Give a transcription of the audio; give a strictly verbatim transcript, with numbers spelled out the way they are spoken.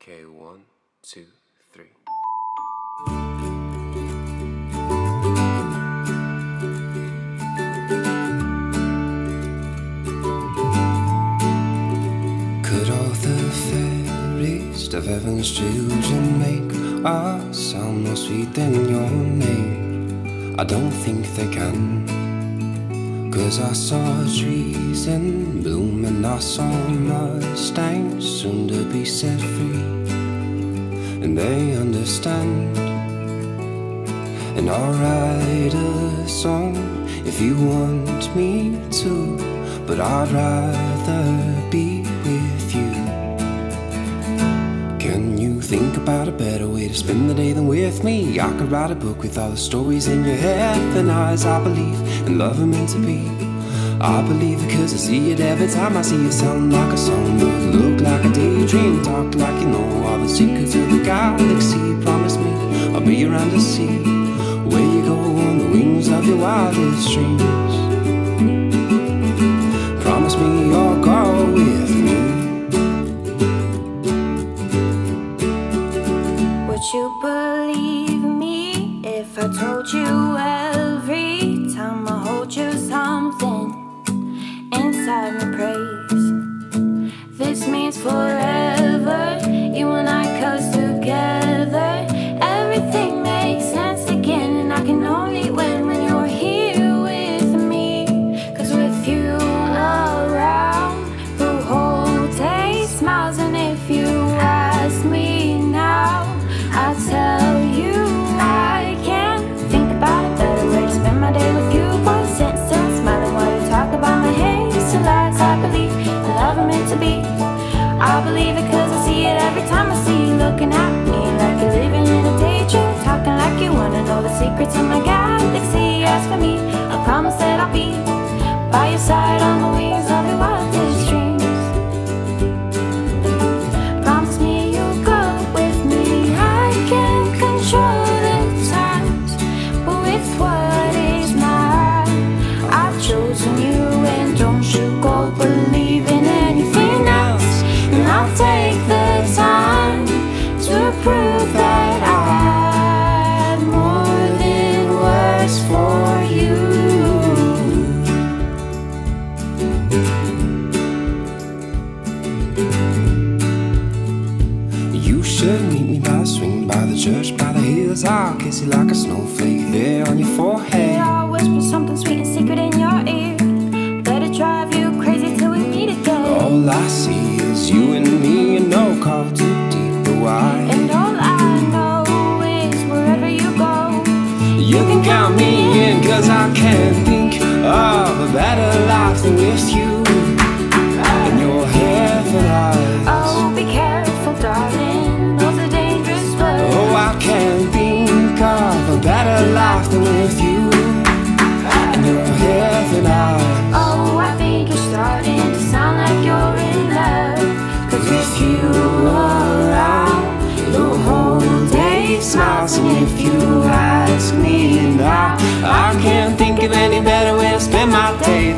Okay, one, two, three. Could all the fairies of heaven's children make a sound more sweet than your name? I don't think they can, 'cause I saw trees in bloom and I saw mustangs soon to be set free, and they understand. And I'll write a song if you want me to, but I'd rather be with you. Can you think about a better way to spend the day than with me? I could write a book with all the stories in your head and eyes. I believe in love and meant to be. I believe it 'cause I see it every time I see it. Sound like a song, look like a daydream, talk like you know all the secrets of the galaxy. Promise me I'll be around to see where you go on the wings of your wildest dreams. Promise me you'll go with me. Would you believe me if I told you every time I hold you something inside me praise? This means forever, you and I close together. Everything makes sense again, and I can only win when you're here with me. 'Cause with you around, the whole day smiles. And if you ask me now, I'll tell you I can't think about a better way to spend my day with you. One sitting still smiling while you talk about my haste and lies. I believe in love I'm meant to be. I believe it 'cause I see it every time I see you looking at me like you're living in a daydream, talking like you wanna know the secrets of my galaxy. Ask for me, I promise that I'll be by your side on the wings of your wildest dreams. Promise me you'll go with me. I can't control the times, but with what is mine, I've chosen you. And don't you go believe in anything else, and I'll take the time to prove that I have more than words for you. You should meet me by the swing, by the church, by the hills. I'll kiss you like a snowflake there on your forehead. I'll whisper something sweet and secret in your ear. Let it drive you crazy till we meet again. All I see is you and me, and no call too deep or wide. And all I know is wherever you go, You can count me in, 'cause I can't think of a better life than with you and your heaven eyes. oh, be careful, darling, those are dangerous words. Oh, I can't think of a better life than with you and your heaven eyes. Oh, I think you're starting to sound like you're in love. 'Cause With you around, the whole day smiles. And if you ask me now, I can't think of any better way to spend my days